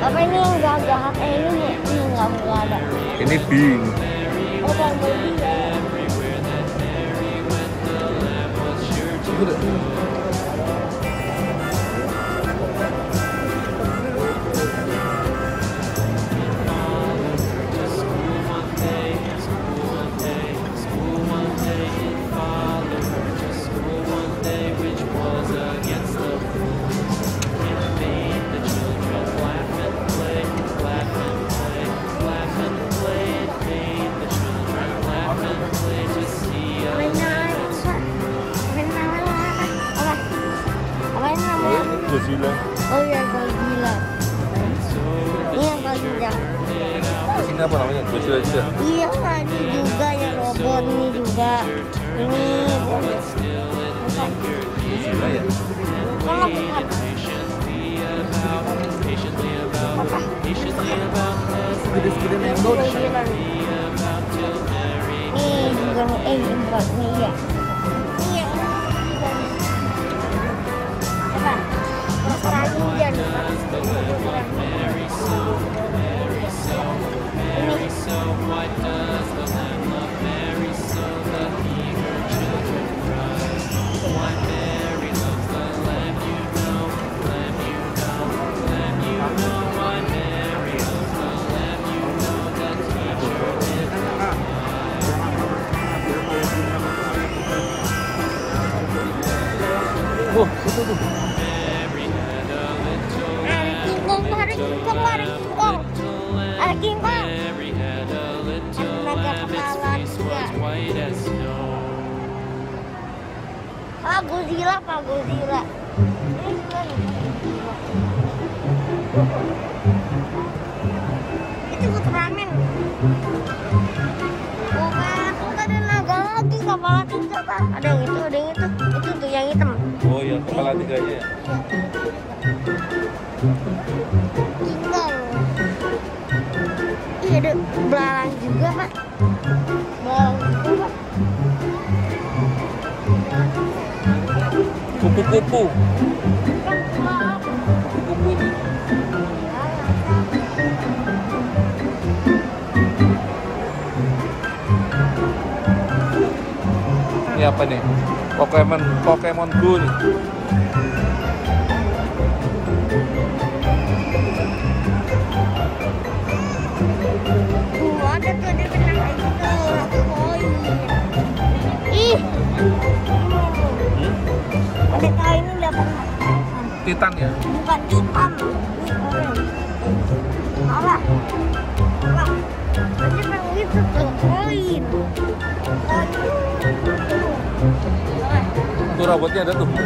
Apa ini yang gagah? Ini nggak ada. Ini bing. Oh, bang ya. Gila. Oh iya, kalau gila. Ini yang paling gila. Ini apa namanya? Gila juga. Iya, ini juga yang robot ini juga. Ini Gila ya. kalau bukan. Gede-gede mango. Ini juga buat ini ya. Oh, itu tuh. Ada kingkong. Naga kepala dia. Ah, Godzilla, Pak Godzilla. Itu Ultraman. Bukan, ada naga lagi kepala tiga, Pak. Ada yang itu, ada yang itu. Itu tuh yang hitam. Oh iya, kepala tiganya ya. Kingkong. Iya, ada belalang juga, Pak. Belalang juga, Pak. Kupu-kupu. Kupu-kupu ini. Ini apa nih? Pokemon Go nih. Ada tuh, dia benang kayak gitu. Koin. Ih. Ada kain ini dapat. Titan ya? Bukan hitam. Apa? Apa? Tadi benang gitu tuh, koin. Tuh robotnya ada tuh.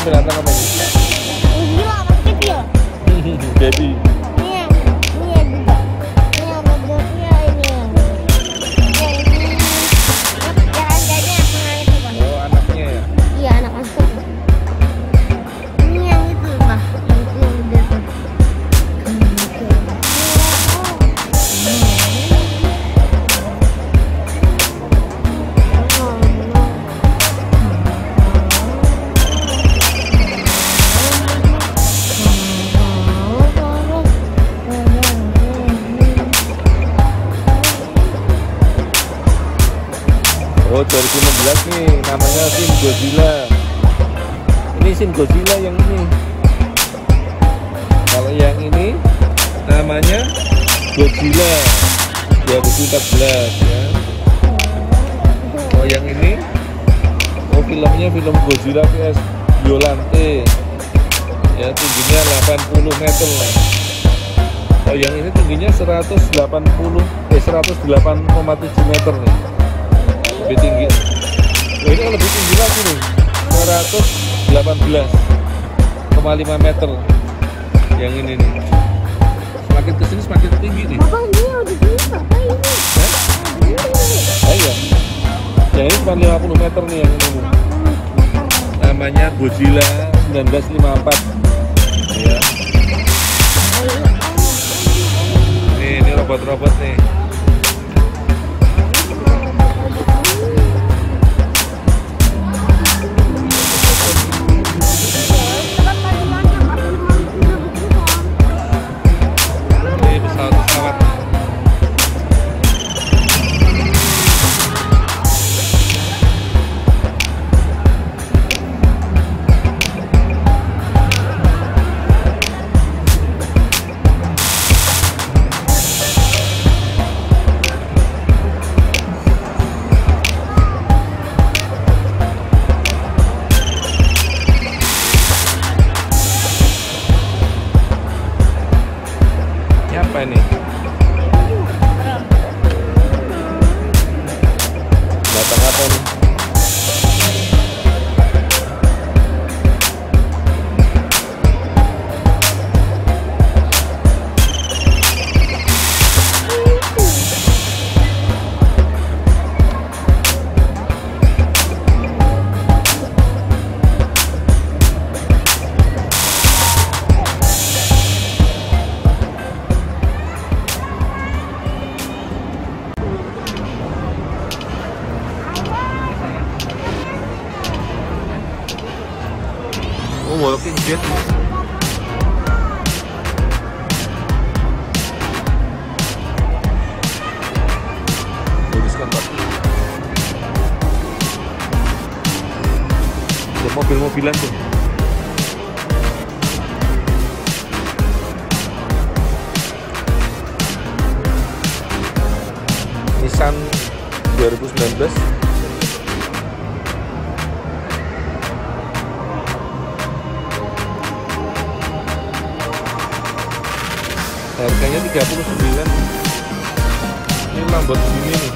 binatang apa ini? Gila, masih kecil. Baby. Iya juga. Ini yang bentuknya ini. Yang ini. Yang harganya setengah itu, Bang. Oh, anaknya ya? Iya, anak angkut. Ini yang itu, Bang. Yang itu yang gede tuh. Oh, 2016 nih, namanya Shin Godzilla. Ini Shin Godzilla yang ini. Kalau yang ini namanya Godzilla 2014 ya. Oh, yang ini, oh filmnya film Godzilla vs Violante. Ya, tingginya 80 meter. Oh, yang ini tingginya 108,7 meter nih. Lebih tinggi. Oh, ini kan lebih tinggi lagi nih, 118,5 meter. Yang ini nih, semakin kesini semakin tinggi nih. Bapak ini udah gini, Bapak ini. Oh iya, yang ini cuma 50 meter nih yang ini nih. Namanya Godzilla 1954 ya. Ini robot-robot nih. Apa ini? Batang apa nih? Oh, walking jet. Tuliskan Pak. Ada mobil-mobilan tuh. Nissan 2019. Harganya 39. Ini Lamborghini nih.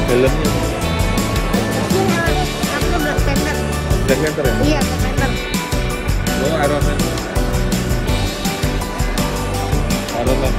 Helmnya Ini harus aku Black Panther. Black Panther ya? Iya, Black Panther. Oh, Iron Man. Iron Man.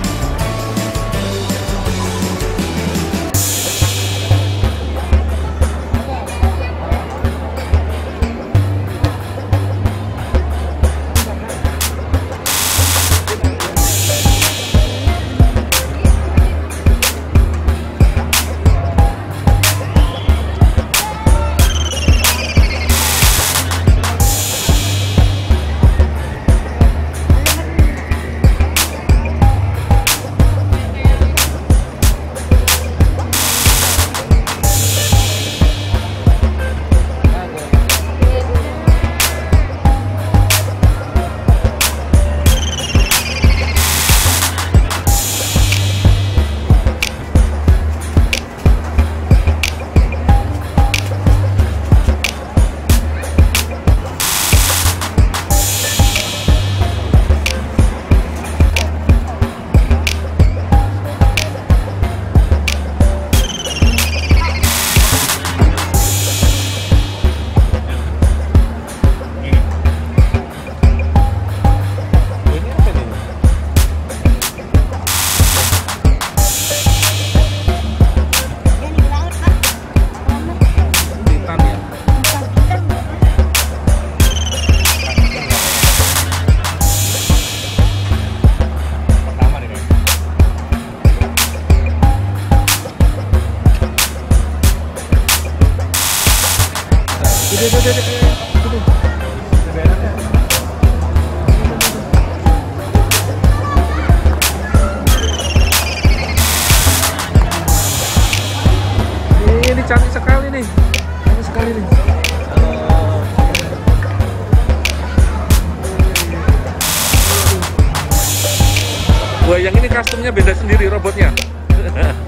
Ini cantik sekali nih. Cantik sekali nih. Wah, yang ini customnya beda sendiri robotnya.